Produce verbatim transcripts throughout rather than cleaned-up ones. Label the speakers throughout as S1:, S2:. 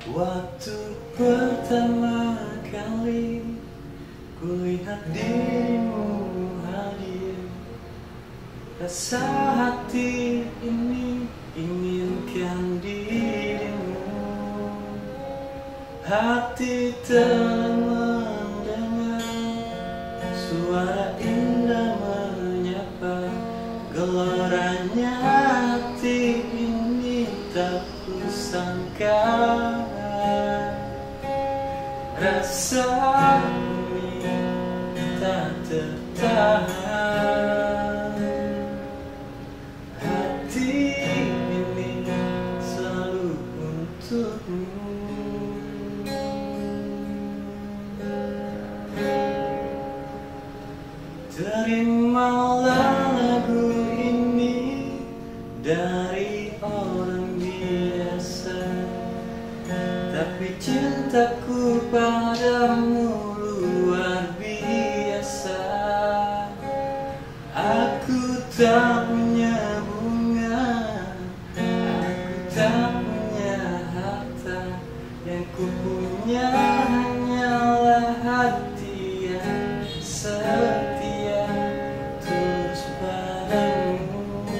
S1: Waktu pertama kali kulihat dirimu hadir, rasa hati ini inginkan dirimu. Hati telah mendengar suara indah menyapa, geloranya hati ini tak kusangka. Rasa ini tak tertahan, hati ini selalu untukmu. Terimalah lagu ini dari orang biasa, tapi cintaku padamu luar biasa. Aku tak punya bunga, aku tak punya harta, yang ku punya hanyalah hati yang setia tulus padamu.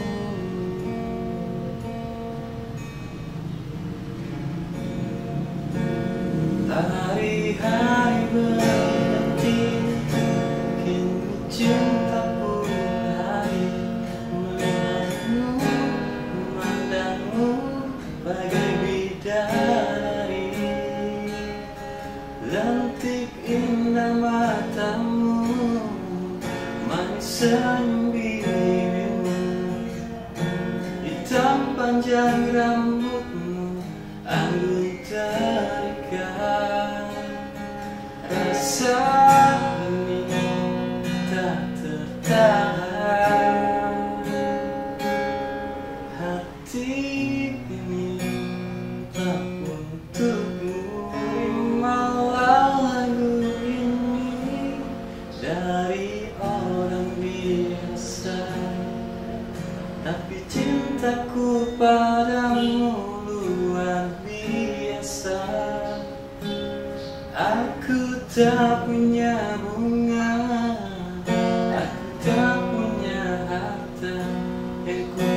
S1: Hari-hari berganti, kini cinta pun hadir. Melihatmu, memandangmu bagai bidadari. Lentik indah matamu, manis senyum bibirmu, hitam panjang rambutmu, anggun terikat. Rasa ini tak tertahan, hati ini tak untukmu. Terimalah lagu ini dari orang biasa, tapi cintaku padamu luar biasa. Aku tak punya bunga, aku tak punya harta, yang ku